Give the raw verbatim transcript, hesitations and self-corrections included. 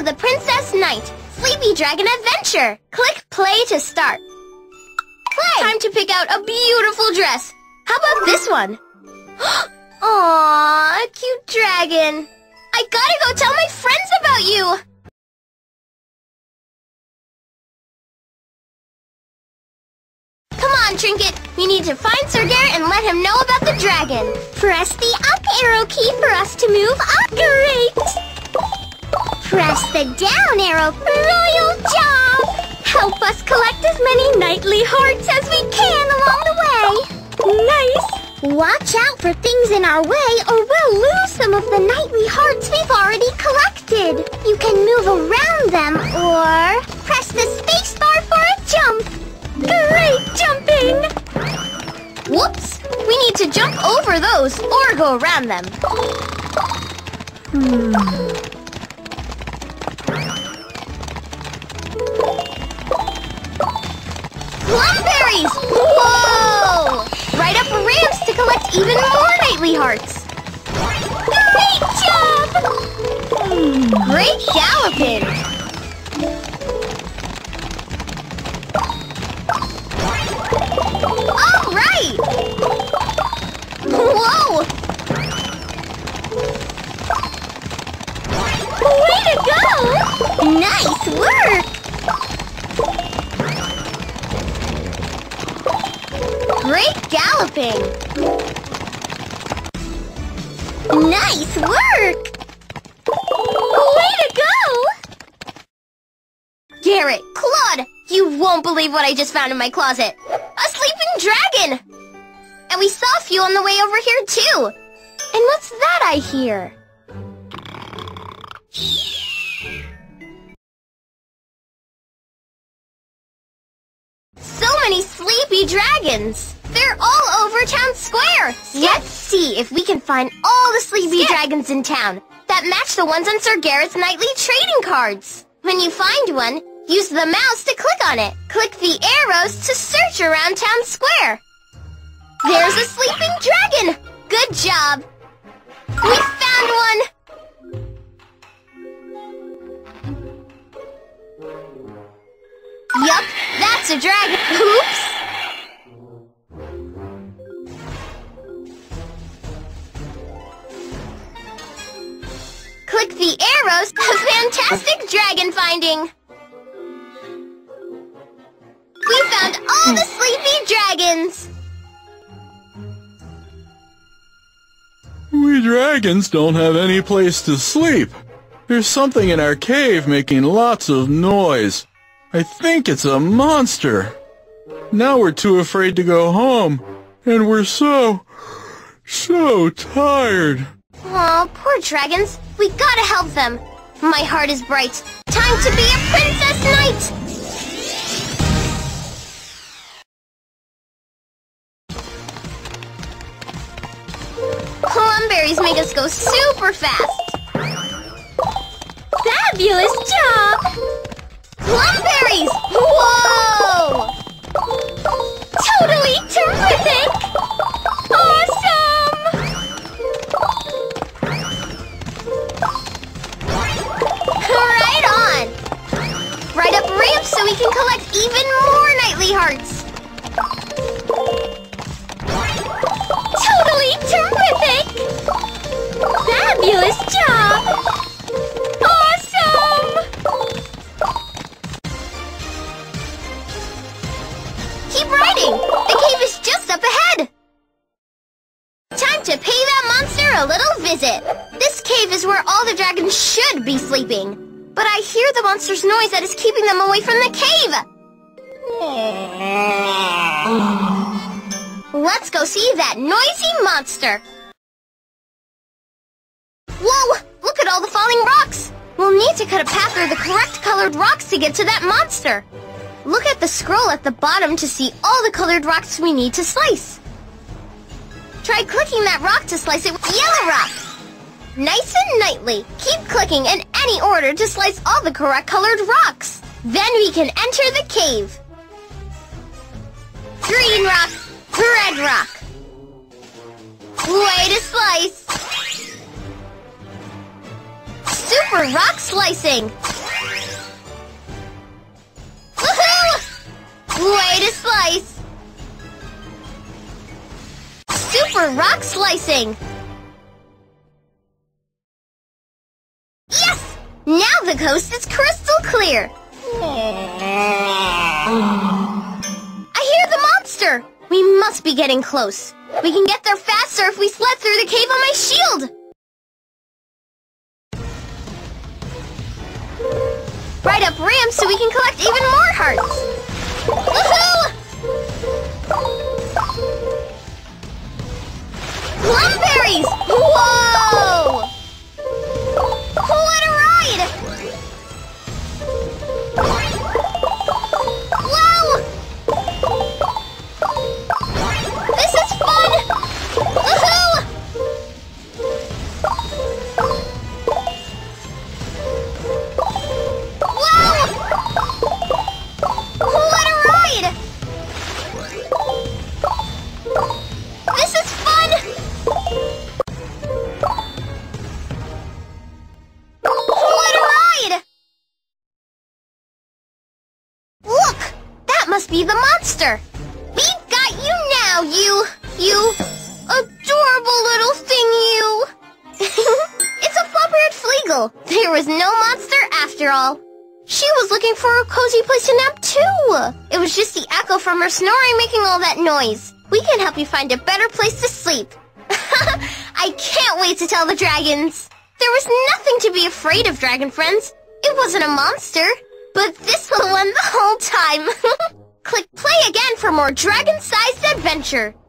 the Princess Knight, Sleepy Dragon Adventure. Click play to start. Play! Time to pick out a beautiful dress. How about this one? Aww, cute dragon. I gotta go tell my friends about you. Come on, Trinket. We need to find Sir Garrett and let him know about the dragon. Press the up arrow key for us to move up. Great! Press the down arrow. Royal job! Help us collect as many knightly hearts as we can along the way. Nice! Watch out for things in our way or we'll lose some of the knightly hearts we've already collected. You can move around them or press the space bar for a jump. Great jumping! Whoops! We need to jump over those or go around them. Hmm. Plumberries! Whoa! Right up ramps to collect even more knightly hearts. Great job! Great galloping! All right! Whoa! Way to go! Nice work! Great galloping! Nice work! Way to go! Garrett, Claude, you won't believe what I just found in my closet. A sleeping dragon! And we saw a few on the way over here, too. And what's that I hear? So many sleepy dragons! They're all over town square! Let's see if we can find all the sleepy Skip. dragons in town that match the ones on Sir Garrett's nightly trading cards. When you find one, use the mouse to click on it. Click the arrows to search around town square. There's a sleeping dragon! Good job! We found one! Yup, that's a dragon. Oops! Click the arrows. A fantastic dragon finding! We found all the sleepy dragons! We dragons don't have any place to sleep. There's something in our cave making lots of noise. I think it's a monster. Now we're too afraid to go home. And we're so, so tired. Aw, poor dragons. We gotta help them. My heart is bright. Time to be a Princess Knight! Plumberries make us go super fast. Fabulous job! Plumberries! Whoa! Totally terrific! Awesome! Right on! Right up ramps so we can collect even more knightly hearts. Totally terrific! Fabulous job! Awesome! Keep riding! The cave is just up ahead! Time to pay that monster a little visit! This cave is where all the dragons should be sleeping. But I hear the monster's noise that is keeping them away from the cave! Let's go see that noisy monster! Whoa! Look at all the falling rocks! We'll need to cut a path through the correct colored rocks to get to that monster! Look at the scroll at the bottom to see all the colored rocks we need to slice. Try clicking that rock to slice it with yellow rock. Nice and knightly. Keep clicking in any order to slice all the correct colored rocks. Then we can enter the cave. Green rock, red rock. Way to slice. Super rock slicing. Way to slice! Super rock slicing! Yes! Now the coast is crystal clear! I hear the monster! We must be getting close. We can get there faster if we sled through the cave on my shield! Right up ramps so we can collect even more hearts! Woohoo! Plumberries! Whoa! What a ride! Whoa! This is fun! Woohoo! Whoa! What a ride! This is fun! What a ride! Look! That must be the monster! We've got you now, you... you... adorable little thing, you! It's a floppered fleagle! There was no monster after all. She was looking for a cozy place to nap, too! It was just the echo from her snoring making all that noise. We can help you find a better place to sleep. I can't wait to tell the dragons! There was nothing to be afraid of, dragon friends. It wasn't a monster. But this will win the whole time. Click play again for more dragon-sized adventure.